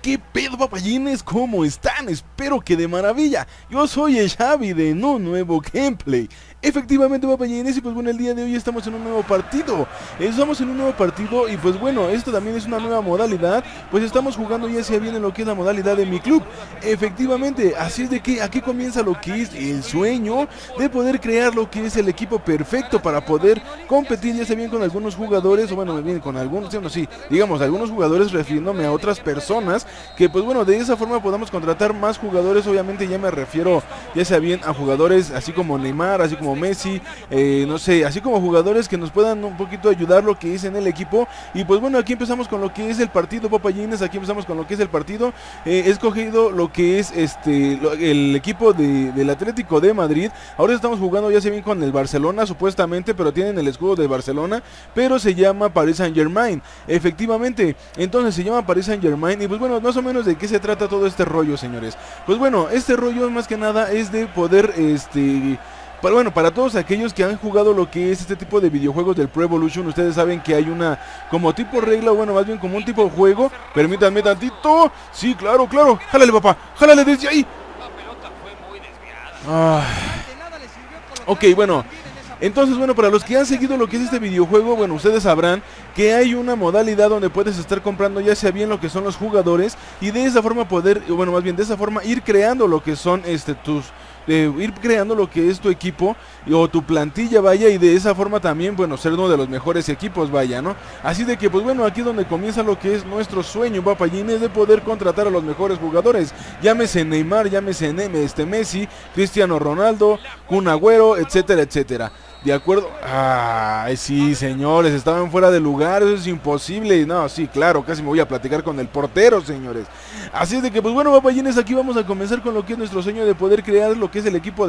¿Qué pedo, papayines? ¿Cómo están? Espero que de maravilla. Yo soy el Xavi de un nuevo gameplay. Efectivamente, papayines, y pues bueno, el día de hoy estamos en un nuevo partido. Estamos en un nuevo partido y pues bueno, esto también es una nueva modalidad. Pues estamos jugando ya sea bien en lo que es la modalidad de mi club. Efectivamente, así es de que aquí comienza lo que es el sueño de poder crear lo que es el equipo perfecto para poder competir ya sea bien con algunos jugadores, o bueno, bien con algunos, sí, digamos, algunos jugadores refiriéndome a otras personas, que pues bueno, de esa forma podamos contratar más jugadores. Obviamente ya me refiero ya sea bien a jugadores así como Neymar, así como Messi, no sé, así como jugadores que nos puedan un poquito ayudar lo que es en el equipo. Y pues bueno, aquí empezamos con lo que es el partido, papayines, aquí empezamos con lo que es el partido. He escogido lo que es el equipo del Atlético de Madrid. Ahora estamos jugando ya sea bien con el Barcelona supuestamente, pero tienen el escudo de Barcelona, pero se llama Paris Saint-Germain. Efectivamente, entonces se llama Paris Saint-Germain. Y pues bueno, más o menos de qué se trata todo este rollo, señores. Pues bueno, este rollo más que nada es de poder para todos aquellos que han jugado lo que es este tipo de videojuegos del Pro Evolution, ustedes saben que hay una como tipo regla, bueno, más bien como un tipo de juego. Permítanme tantito. Sí, claro, claro. Jálale, papá. Jálale desde ahí. Ok, bueno. Entonces, bueno, para los que han seguido lo que es este videojuego, bueno, ustedes sabrán que hay una modalidad donde puedes estar comprando ya sea bien lo que son los jugadores, y de esa forma poder, bueno, más bien de esa forma ir creando lo que son ir creando lo que es tu equipo o tu plantilla, vaya, y de esa forma también, bueno, ser uno de los mejores equipos, vaya, ¿no? Así de que, pues bueno, aquí es donde comienza lo que es nuestro sueño, papayines, de poder contratar a los mejores jugadores. Llámese Neymar, llámese Messi, Cristiano Ronaldo, Kun Agüero, etcétera, etcétera. ¿De acuerdo? Ay, sí, señores, estaban fuera de lugar, eso es imposible. No, sí, claro, casi me voy a platicar con el portero, señores. Así es de que, pues bueno, papayines, aquí vamos a comenzar con lo que es nuestro sueño de poder crear lo que es el equipo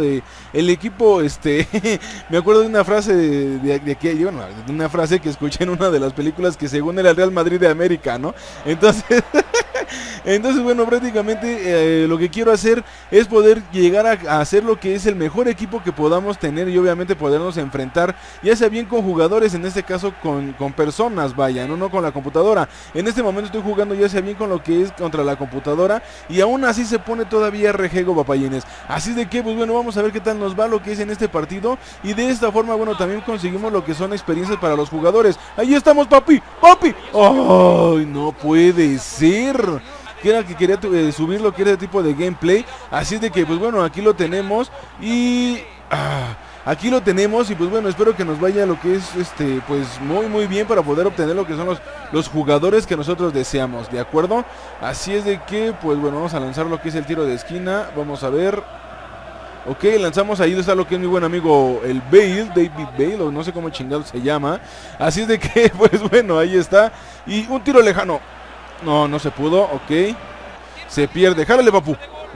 me acuerdo de una frase de una frase que escuché en una de las películas que según era el Real Madrid de América, ¿no? Entonces... Entonces, bueno, prácticamente lo que quiero hacer es poder llegar a hacer lo que es el mejor equipo que podamos tener, y obviamente podernos enfrentar ya sea bien con jugadores, en este caso con personas, vaya, no con la computadora. En este momento estoy jugando ya sea bien con lo que es contra la computadora, y aún así se pone todavía rejego, papayines. Así de que, pues bueno, vamos a ver qué tal nos va lo que es en este partido, y de esta forma, bueno, también conseguimos lo que son experiencias para los jugadores. Ahí estamos, papi, papi. ¡Ay, no puede ser! Que era que quería subir lo que era el tipo de gameplay. Así de que, pues bueno, aquí lo tenemos. Y... aquí lo tenemos, y pues bueno, espero que nos vaya lo que es pues muy bien para poder obtener lo que son los jugadores que nosotros deseamos, ¿de acuerdo? Así es de que, pues bueno, vamos a lanzar lo que es el tiro de esquina. Vamos a ver. Ok, lanzamos ahí, está lo que es mi buen amigo el David Bale, o no sé cómo chingado se llama. Así es de que, pues bueno, ahí está. Y un tiro lejano. No se pudo, ok. Se pierde, jálale, papu.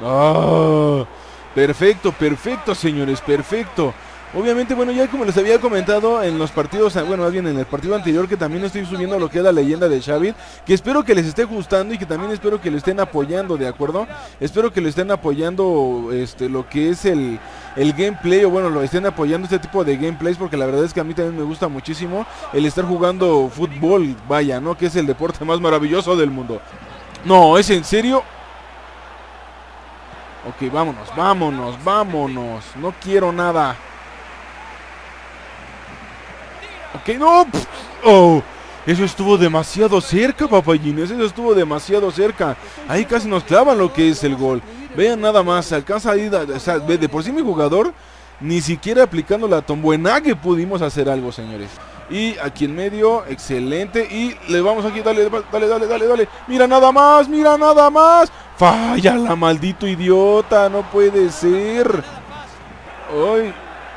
Perfecto, señores, perfecto. Obviamente, bueno, ya como les había comentado en los partidos, bueno, más bien en el partido anterior, que también estoy subiendo lo que es la leyenda de Xavi, que espero que les esté gustando y que también espero que lo estén apoyando, ¿de acuerdo? Espero que lo estén apoyando, lo que es el gameplay, o bueno, lo estén apoyando este tipo de gameplays, porque la verdad es que a mí también me gusta muchísimo el estar jugando fútbol, vaya, ¿no? Que es el deporte más maravilloso del mundo. No, ¿es en serio? Ok, vámonos, no quiero nada. Ok, no. Eso estuvo demasiado cerca, papayines. Eso estuvo demasiado cerca. Ahí casi nos clavan lo que es el gol. Vean nada más, se alcanza ahí, o sea, de por sí mi jugador, ni siquiera aplicando la tombuenague pudimos hacer algo, señores. Y aquí en medio, excelente. Y le vamos aquí, dale. Mira nada más. Falla la maldito idiota, no puede ser. Ay.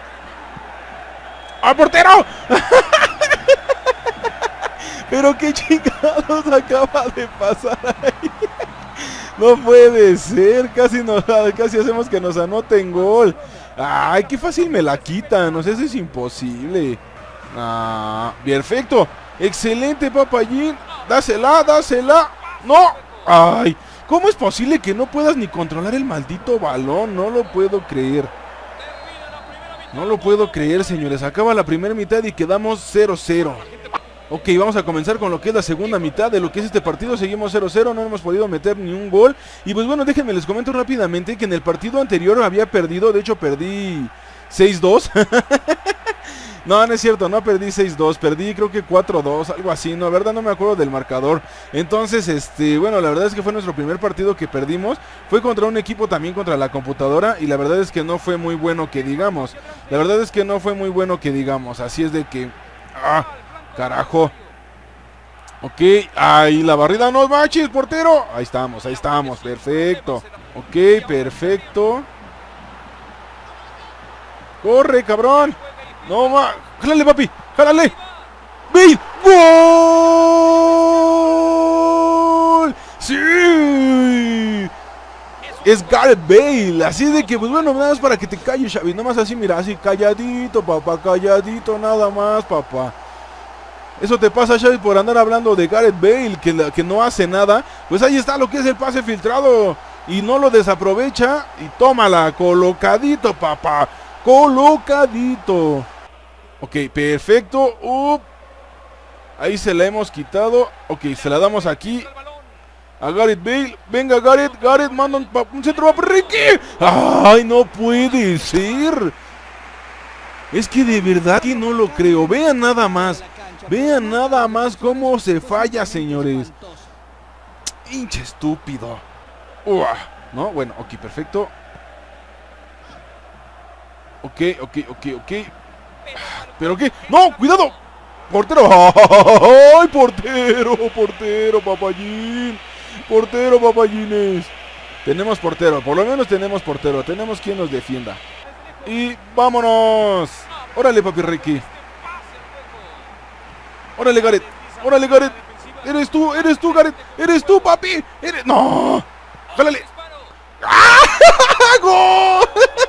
¡Ah, portero! Pero qué chingados acaba de pasar ahí. No puede ser, casi hacemos que nos anoten gol. Ay, qué fácil me la quitan, o sea, eso es imposible. Perfecto, excelente, papayín. Dásela. No, ay, ¿cómo es posible que no puedas ni controlar el maldito balón? No lo puedo creer. No lo puedo creer, señores. Acaba la primera mitad y quedamos 0-0. Ok, vamos a comenzar con lo que es la segunda mitad de lo que es este partido. Seguimos 0-0, no hemos podido meter ni un gol. Y pues bueno, déjenme les comento rápidamente que en el partido anterior había perdido. De hecho perdí 6-2. No, no es cierto, no perdí 6-2, perdí creo que 4-2, algo así, no, la verdad no me acuerdo del marcador. Entonces, bueno, la verdad es que fue nuestro primer partido que perdimos. Fue contra un equipo también contra la computadora y la verdad es que no fue muy bueno que digamos. La verdad es que no fue muy bueno que digamos, así es de que... ¡Ah! ¡Carajo! Ok, ahí la barrida, no manches, portero. Ahí estamos, perfecto. Ok, perfecto. ¡Corre, cabrón! No, jálale, papi, jálale. ¡Bale! ¡Gol! ¡Sí! Es Gareth Bale. Así de que, pues bueno, nada más para que te calles, Xavi. Nada más así, mira, así calladito, papá, calladito, nada más, papá. Eso te pasa, Xavi, por andar hablando de Gareth Bale, que no hace nada. Pues ahí está lo que es el pase filtrado. Y no lo desaprovecha. Y tómala, colocadito, papá. Colocadito. Ok, perfecto. Ahí se la hemos quitado. Ok, se la damos aquí a Gareth Bale. Venga, Gareth, manda un centro para Ricky. ¡Ay, no puede ser! Es que de verdad que no lo creo. Vean nada más cómo se falla, señores. Hinche estúpido. No, bueno, ok, perfecto. Ok. ¿Pero qué? ¡No! ¡Cuidado! ¡Portero! ¡Ay, portero, papayín! ¡Portero, papayines! Tenemos portero, por lo menos tenemos portero. Tenemos quien nos defienda. Y vámonos. Órale, papi Ricky. Órale, Gareth. Eres tú, Gareth. Eres tú, papi. ¡No! ¡Jálale! ¡Ah! ¡Gol!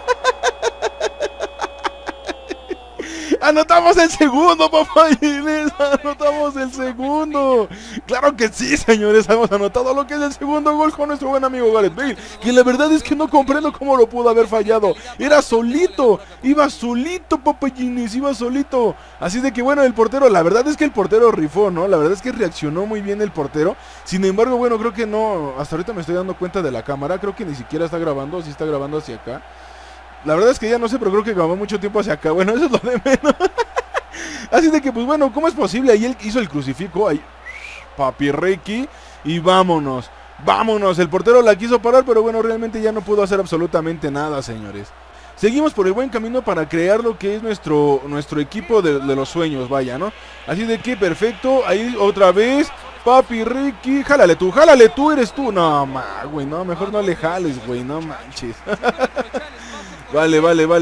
¡Anotamos el segundo, papayines! ¡Anotamos el segundo! ¡Claro que sí, señores! Hemos anotado lo que es el segundo gol con nuestro buen amigo Gareth Bale. Que la verdad es que no comprendo cómo lo pudo haber fallado. Era solito. Iba solito, papayines. Iba solito. Así de que bueno, el portero, la verdad es que el portero rifó, ¿no? La verdad es que reaccionó muy bien el portero. Sin embargo, bueno, creo que no. Hasta ahorita me estoy dando cuenta de la cámara. Creo que ni siquiera está grabando. Sí está grabando hacia acá. La verdad es que ya no sé, pero creo que grabó mucho tiempo hacia acá. Bueno, eso es lo de menos. Así de que, pues bueno, ¿cómo es posible? Ahí él hizo el crucifijo. Ahí, papi Ricky. Y vámonos. Vámonos. El portero la quiso parar, pero bueno, realmente ya no pudo hacer absolutamente nada, señores. Seguimos por el buen camino para crear lo que es nuestro equipo de los sueños, vaya, ¿no? Así de que, perfecto. Ahí otra vez. Papi Ricky. Jálale tú, eres tú. No, güey, no, mejor no le jales, güey, no manches. Vale.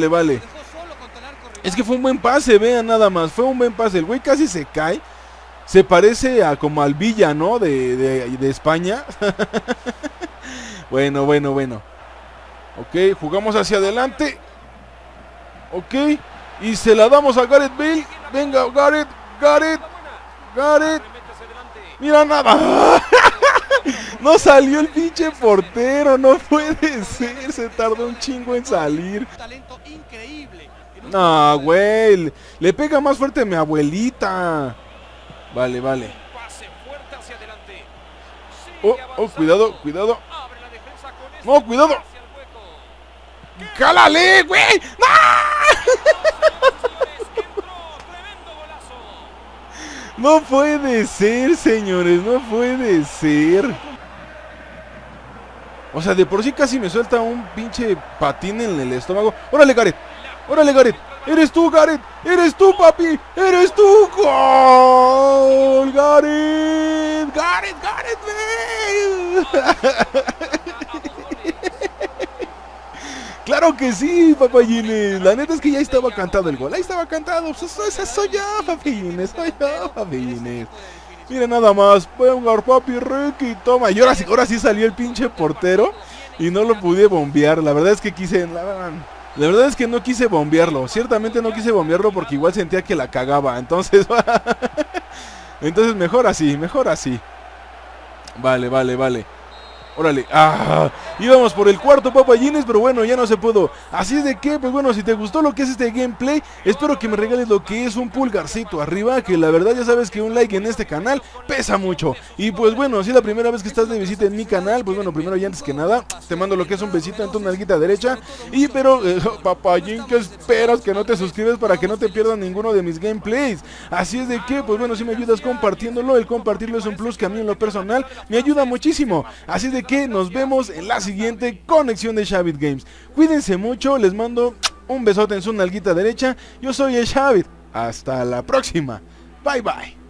Es que fue un buen pase, vean nada más. Fue un buen pase. El güey casi se cae. Se parece a como al Villa, ¿no? De España. Bueno. Ok, jugamos hacia adelante. Ok. Y se la damos a Gareth Bale. Venga, Gareth. Mira nada. No salió el pinche portero, no puede ser, se tardó un chingo en salir. No, güey, le pega más fuerte a mi abuelita. Vale. Cuidado. No, cuidado. ¡Cálale, güey! ¡No! No puede ser, señores, no puede ser. O sea, de por sí casi me suelta un pinche patín en el estómago. ¡Órale, Gareth! ¡Eres tú, Gareth! ¡Eres tú, papi! ¡Eres tú! ¡Gol! ¡Gareth! Bale! ¡Claro que sí, papayines! La neta es que ya estaba cantado el gol. Ahí estaba cantado. Esa soy yo, papayines. Mira nada más. Venga, papi Ricky. Toma. Y ahora sí salió el pinche portero. Y no lo pude bombear. La verdad es que la verdad es que no quise bombearlo. Ciertamente no quise bombearlo porque igual sentía que la cagaba. Entonces... Entonces mejor así. Vale. Órale. íbamos por el cuarto papayines, pero bueno, ya no se pudo. Así es de que, pues bueno, si te gustó lo que es este gameplay, espero que me regales lo que es un pulgarcito arriba, que la verdad ya sabes que un like en este canal pesa mucho. Y pues bueno, si es la primera vez que estás de visita en mi canal, pues bueno, primero y antes que nada, te mando lo que es un besito en tu nalguita derecha. Y pero, papayín, ¿qué esperas? Que no te suscribes para que no te pierdas ninguno de mis gameplays. Así es de que, pues bueno, si me ayudas compartiéndolo, el compartirlo es un plus que a mí en lo personal me ayuda muchísimo. Así es de que nos vemos en la siguiente conexión de Xavid Games. Cuídense mucho, les mando un besote en su nalguita derecha. Yo soy el Xavid. Hasta la próxima. Bye bye.